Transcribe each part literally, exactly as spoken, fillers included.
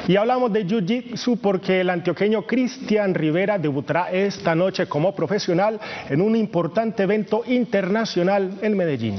Y hablamos de Jiu-Jitsu porque el antioqueño Cristian Rivera debutará esta noche como profesional en un importante evento internacional en Medellín.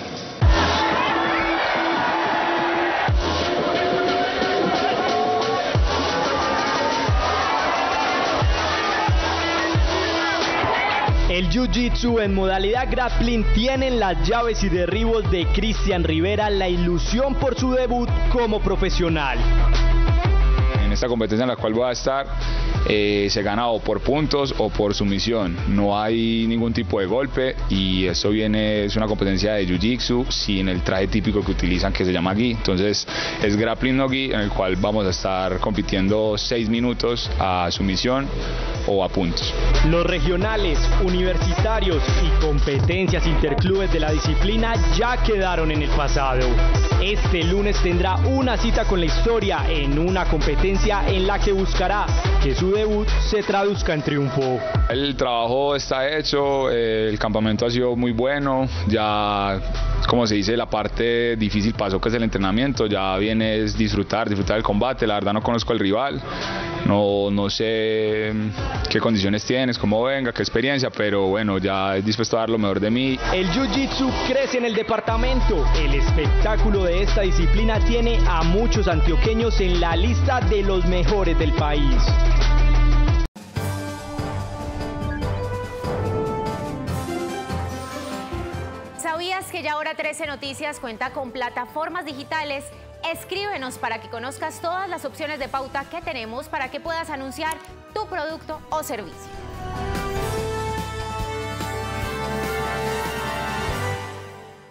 El Jiu-Jitsu en modalidad grappling tiene en las llaves y derribos de Cristian Rivera la ilusión por su debut como profesional. En esta competencia en la cual voy a estar eh, se gana o por puntos o por sumisión, no hay ningún tipo de golpe y esto viene, es una competencia de Jiu-Jitsu sin el traje típico que utilizan que se llama gi, entonces es grappling no gi en el cual vamos a estar compitiendo seis minutos a sumisión o a puntos. Los regionales, universitarios y competencias interclubes de la disciplina ya quedaron en el pasado. Este lunes tendrá una cita con la historia en una competencia en la que buscará que su debut se traduzca en triunfo. El trabajo está hecho, eh, el campamento ha sido muy bueno, ya como se dice la parte difícil pasó que es el entrenamiento, ya viene es disfrutar, disfrutar del combate, la verdad no conozco al rival, no, no sé qué condiciones tienes, cómo venga, qué experiencia, pero bueno, ya es dispuesto a dar lo mejor de mí. El Jiu-Jitsu crece en el departamento, el espectáculo de esta disciplina tiene a muchos antioqueños en la lista de los mejores del país. ¿Sabías que ya ahora trece Noticias cuenta con plataformas digitales? Escríbenos para que conozcas todas las opciones de pauta que tenemos para que puedas anunciar tu producto o servicio.